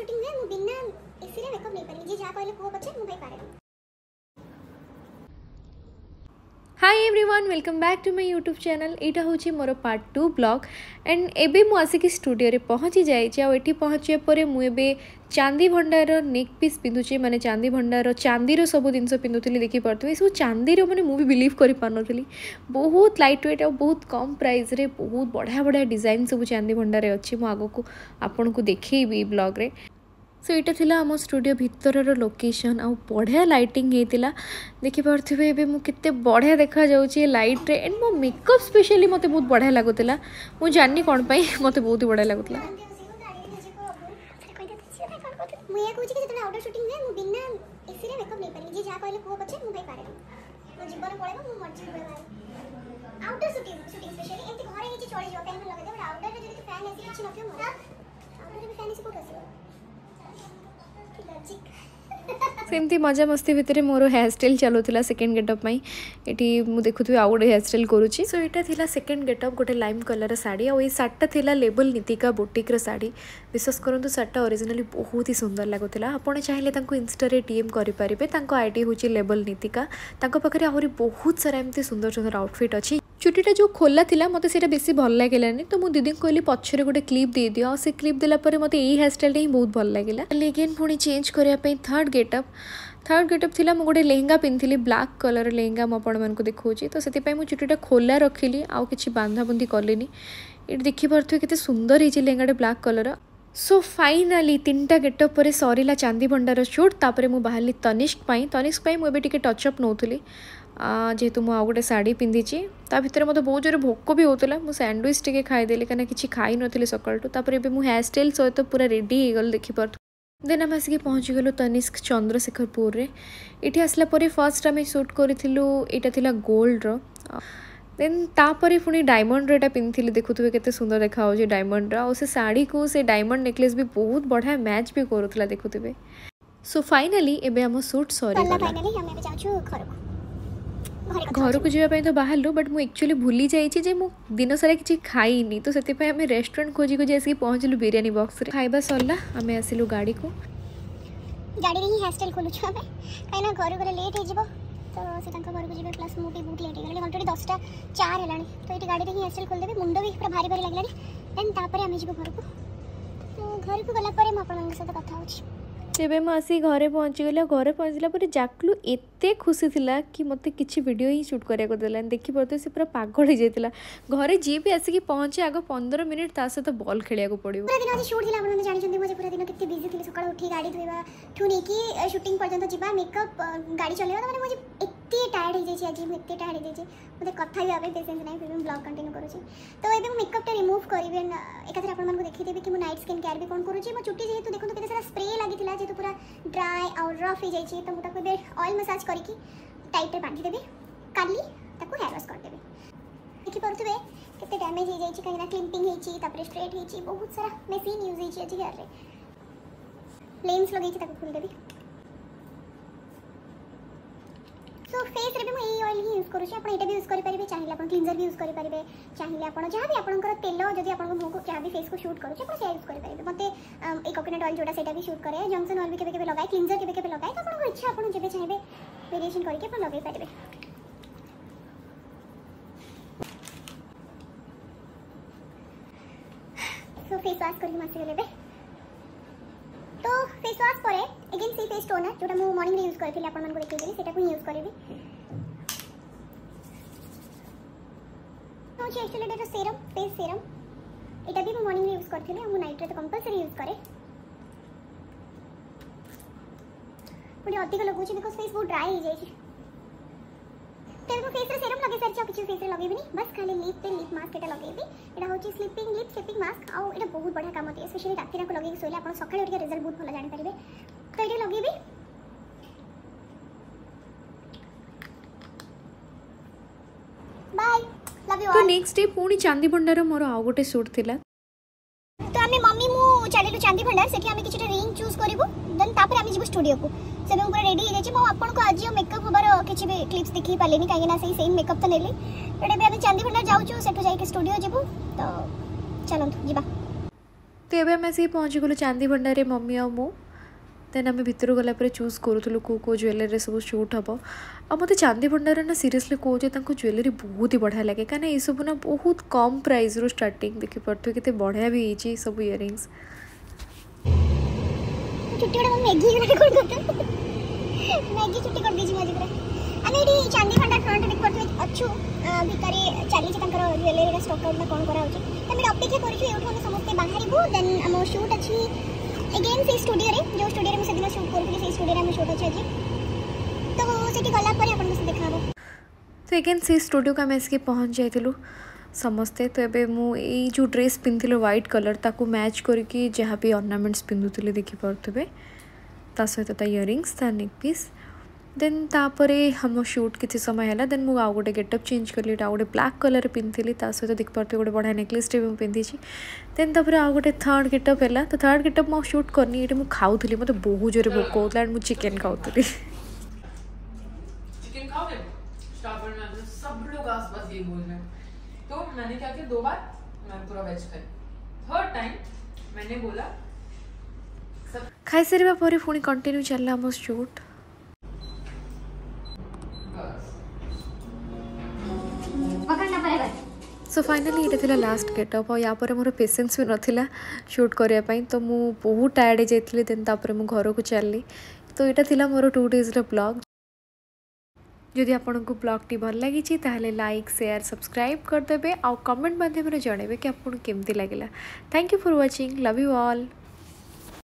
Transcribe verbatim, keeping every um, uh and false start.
Shooting में मु बिना एसी रे मेकअप नहीं पारे जे जा कहले को पछे मु भाई पारे। Hi everyone welcome back to my YouTube channel. यहाँ हूँ मोर पार्ट टू ब्लॉग एंड एबे मु आसिक स्टूडियो रे पहुँची जाइए। आठी पहुँचे पर मुझे चांदी भंडार नेक पीस पिंधुची माने चांदी भंडार चांदीर सब जिन पिंधुली देखिपे सब चांदीर मैंने मुझे बिलीव कर पारी। बहुत लाइट वेट और बहुत कम प्राइस रे बहुत बढ़िया बढ़िया डिजाइन सब चांदी भंडार अच्छी मुझे आगक आपन को देखी ब्लॉग रे। सो so, यहाँ आम स्टूडियो भितर लोकेशन आ बढ़िया लाइटिंग होता देखिपे एवं मुझे बढ़िया देखा जाऊँगी लाइट रे एंड मो मेकअप स्पेशली मत बहुत बढ़िया लगुला। मुझे जानी कौन पाई मत बहुत ही बढ़िया लगुला। सेमती मजा मस्ती भितर मोर हेयर स्टाइल चलुला सेकेंड गेटअप ये मुझे देखुथि आउ गोटे हेयर स्टाइल करुँची। सो यहाँ थिला सेकेंड गेटअप गोटे लाइम कलर साड़ी और ये सार्टा थिला लेबल नीतिका बुटीक्र साड़ी। विश्वास करूँ सार्टा ओरिजिनली बहुत ही सुंदर लगुला। आपड़ चाहिए इंस्टा रे डीएम करेंगे। आईडी हूँ लेबल नीतिका पाखे आहरी बहुत सारा एमती सुंदर सुंदर आउटफिट अच्छी। चुटीटा जो खोला थिला मते सेटा बेसी भल लागिलानी तो मु दीदी कहली पछरे गोटे क्लिप दे दियो। से क्लिप देला परे मते एही हेयर स्टाइल ही बहुत भल लागिला। लेकिन पुणी चेंज करिया पई थर्ड गेटअप थर्ड गेटअप थिला मु गोटे लेहेंगा पिंधिली ब्लैक कलर लेहेंगा मु आपण मानकु देखौची। तो सेति पई मु चुटीटा खोला रखिली आउ किछि बांधा बुंदी करलेनी। एट देखि परथु केते सुंदर हिची लेहेंगाटे ब्लैक कलर। सो फाइनाली तीनटा गेटअप पर सरीला चांदी भंडार शूट तापरे मु बाहरली तनिष्क पाई तनिष्क पाई मु एबे टिके टचअप नौथुली जेहेतु मुझे गोटे शाढ़ी पिंधि ता भितर मत बहुत जोर भोक भी होता। मुझे सैंडविच टे खाईदेली कहीं किसी खाई नी सकाल तापर मुझे हेयर स्टाइल सहित पूरा रेडी हो गल देखिपार। देन आम आसिक पहुँची गलु तनिष्क चंद्रशेखरपुर रे। इठी आसला परे फर्स्ट आम शूट करूँ यहाँ थिला गोल्ड रो। देन तापर पुणी डायमंड रेटा पिंधि देखुए केते सुंदर देखा डायमंड रो। से शाढ़ी को से डायमंड नेकलेस भी बहुत बढ़िया मैच भी करूला देखुए। सो फाइनाली एबे आम शूट सरी घर को जावाई तो बाहर बट मुझे एक्चुअली भूली जाइए मु दिन सारा किसी खाईनी। तो से आम रेस्टोरेंट खोजी खोजी आसिक पहुँचलु बिरियानी बॉक्स रे। खाइबा सरला आम आसिलु गाड़ी को गाड़ी रे ही हेयर स्टाइल खोलुछु हमें कहीं घर गले लेट हो जिवो तो से तांका घर को जिवे प्लस मुटी बहुत लेट हो गले घंटे दस टा चार हेलानी। तो ये गाड़ी रे ही हेयर स्टाइल खोल देबे मुंडो भी पूरा भारी भारी लागलानी। देन तापर आम जिवो घर को। तो घर को गला परे म आपन मन साथ कथा होछि। तेबे मु आसी घरे पहुँची गली। घरे पहुँचला पर जाकलू एते खुशी थिला कि मते किछि वीडियो ही शूट करिया को देलान। देखि परते से पूरा पागल हो जाइतिला। घरे जी भी आसी कि पहुँचे आगो पंद्रह मिनिट ता से तो बॉल खेलिया को पड़िबो। पूरा दिन आज शूट थिला आपन जानि छथि मुझे पूरा दिन कितने बिजी थिले सकाळ उठी गाड़ी धोइबा ठुनी की शूटिंग पर्यंत जिबा मेकअप गाड़ी चलेबा तो माने मुझे एते टायर्ड हो जाइछि। आज एते टायर्ड हो जाइछि मते कथा भी आबे पेशेंस नै फिर ब्लॉग कंटिन्यू करूछि। तो एबे मु मेकअप टे रिमूव करिबे एकाथरे आपन मन को देखि देबे कि मु नाइट स्किन केयर भी कोन करूछि। मो चुट्टी जेहेतु देखो केते सारा स्प्रे लागि थिला जेतु पूरा ड्राई और रफ हो जाइछि तो मु ताको बे ऑयल मसाज करके टाइट रे बांधी देबे काली ताको हेयर वॉश कर देबे। देखि परथबे केते डैमेज हो जाइछि कहिना क्लिपिंग हेछि तापर स्ट्रेट हेछि बहुत सारा मशीन यूज हेछि अछि हेयर रे। लेंस लगेछि ताको खोल देबे। सो फेस रे भी मु एई ऑयल ही यूज करूछि। आपण एटा भी यूज करि परिबे चाहिए आपण क्लींजर भी यूज करि परिबे चाहिए आपण जहां भी आपनकर तेल जदी आपण मुंह को जहां भी फेस को शूट करूछि आपण से यूज करि परिबे। मते ए कोकोनट ऑयल जोटा सेटा भी शूट करे जॉनसन ऑयल भी केबे केबे लगाए क्लींजर केबे केबे लगाए तो आपण इच्छा आपण जेबे चाहिए वेरिएशन करके आपण लगाई परिबे। सो फेस वॉश करके मासे लेबे। तो फेस वॉश परे अगेन सी फेस टोनर जोटा मु मॉर्निंग रे यूज करथिले आपण मन को देखै देली सेटा को यूज करबी। तो जे एक्चुअली डेटा सीरम फेस सीरम एटा भी मु मॉर्निंग रे यूज करथिले मु नाइट रे तो कंपलसरी यूज करे। पुडी अधिक लगुछि बिकॉज़ फेस बहुत ड्राई हो जाय छै। तेल को फेस रे सीरम लगे सरछ किछि फेस रे लगेबनी बस खाली लिप पे लिप मास्क एटा लगेबी। एटा होछि स्लीपिंग लिप स्लीपिंग मास्क आ एटा बहुत बढ़िया काम दिए स्पेशली राति को लगे सोइले आपण सकाळे उठके रिजल्ट बहुत भलो जानि परिबे। तो एटा लगेबी। Bye love you all. तो नेक्स्ट डे पुणी चांदी भंडार मोर आउ गोटे शूट थिला। तो आमे मम्मी मु चलेलु चांदी भंडार सेठी आमे किछटा रिंग चूज करिवो देन तापर आमे जिवो स्टूडियो को सेबे पूरा रेडी हो जाइए। मुझे आपको आज मेकअप हबार किसी भी क्लिप्स देखी पारे कहीं से सेम मेकअप तो नेली बट एबे आमे चांदी भंडार जाऊँ सेठू जाइए स्टूडियो जीवु तो चलतु जीवा। तो एबे आम आसिक पहुँची गलु चांदी भंडार मम्मी आ मु देन आम भितर गलापर चूज करूँ कौ कौ ज्वेलरी सब शूट हम आ मत चांदी भंडार ना सीरियसली कहे ज्वेलरी बहुत ही बढ़िया लगे कहीं ये सब ना बहुत कम प्राइस रू स्टार्टिंग देखिपे के बढ़िया भी होती सब इयरिंग्स मैगी मैगी छुट्टी कर दीजिए आज पूरा आम ये चांदी भंडार फ्रंट देख पारे अच्छु भितर चली ज्वेलरी स्टॉक आउट कौन कराऊँ तो अपेक्षा करूँ समस्ते बाहर देन आम शूट अच्छी अगेन से स्टूडियो रे जो स्टूडियो रे मैं सेदिन शूट करथि से स्टूडियो रे हम शूट अछि आज तो सेठी गला पर अपन से देखाबो तो अगेन से स्टूडियो का मैं इसके पहुँच जाइलु समस्ते तो एबे मु ए जो ड्रेस पिंधिल व्हाइट कलर ताकू मैच करके जहाँ भी ऑर्नामेंट्स पिंधुले देखि पारथबे ता सहित ता इयरिंग्स ता नेक पीस देन तापर हम शूट किसी समय है देन मुझे आउ गोटे गेटअप चेंज कली आ गोटे ब्लाक कलर पिंधि ता सहित देख पारे गोटे बढ़िया नेकलेस टे पिंधि देन तापर आउ गोटे थर्ड गेटअप है तो थर्ड गेटअप मुझे शूट करनी ये मुझे खाऊली मत बहुत जोर भोक होता एंड मुझे चिकेन खाऊली चिकन खाओगे स्टार्टर में सब लोग आसपास ये बोल रहे हैं तो मैंने क्या किया दो बार मैं पूरा वेज खाई थर्ड टाइम मैंने बोला सब खाई सारे पर पुणी कंटिन्यू चलला आम शूट सो फाइनाली ये थी लास्ट गेटअप और यहाँ मोर पेसेंस भी नाला शूट करने तो मु बहुत टायर्ड हो जाती देन तापर मु घर को चलली तो यहाँ थी मोर टू डेज ब्लॉग जदि आपन को ब्लॉग टी भल लगी ताहले लाइक शेयर सब्सक्राइब करदे आ कमेंट माध्यम जनइबे कि आपको केमती लगे thank you for watching love you all.